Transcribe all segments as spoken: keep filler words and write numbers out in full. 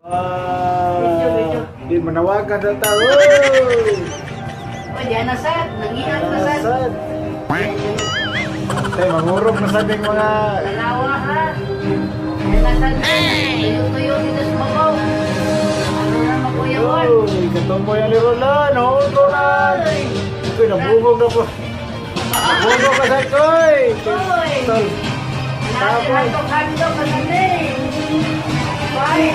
Ah, di manawagan na tao. O, diyan na sad. Nangihan na sad. Tay, mangurog na sad yung mga... Nanawa ha. Diyan na sad. Tuyo-tuyo dito sa babaw. Ano na makuyawan? Uy, katumboy ang lirolan. Hold ko na. Uy, nabugog na po. Nabugog ka sad, koy. Uy! Natin-handog-handog ka na din. Bye!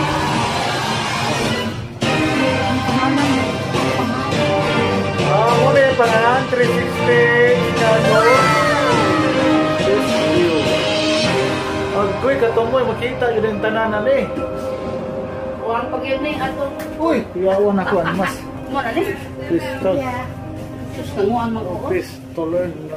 Ah, muna yung pangalan, three sixty, kano? This view. Agkoy, katumboy, makita yun yung tananan eh. Huwag pag yun na yung ato. Uy, iyawan ako, ano mas? Mo na ni? Pistol. Sus, nanguan mag-uot. Pistol.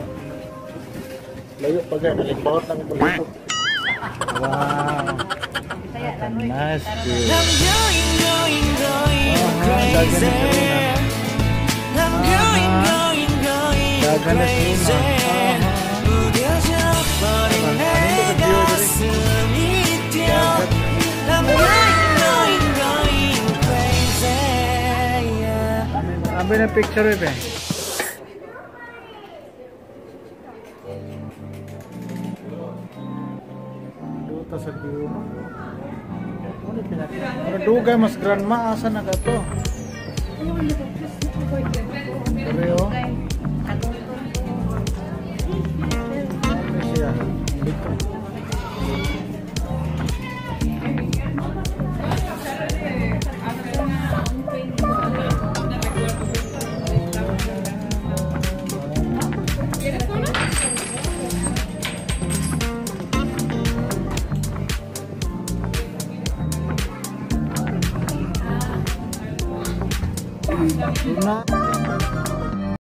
Layo pa gaya, nalimbawat namin po dito. Wow. Nice view. I'm going, going, going crazy. I'm going, going, going crazy. 무뎌져 버린 내 가슴이 뛰어. I'm going, going, going crazy. Ambil na picture eh. Duta sa view. Ano pinaka? Ano dugay mas grandma asa na gato? Pero siya. Dito. Luna.